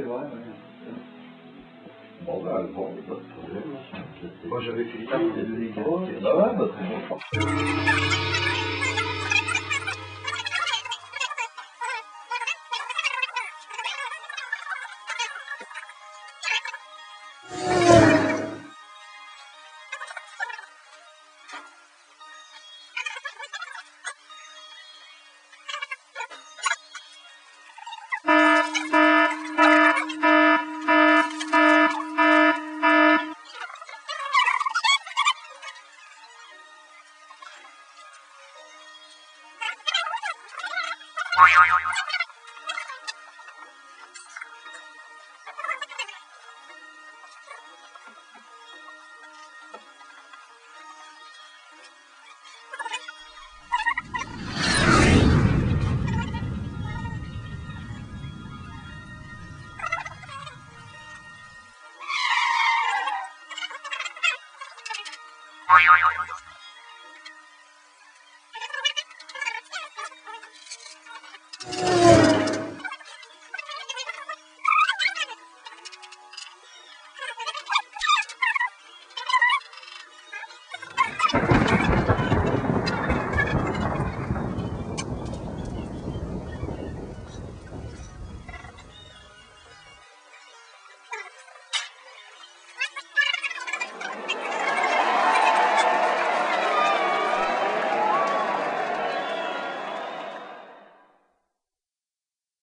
c'est vrai, ouais. Bon, bah, bon, pas de problème. Moi, j'avais fait ça, il y a donné une Ah ouais, bah, c'est bon. Oi, oi, oi, oi.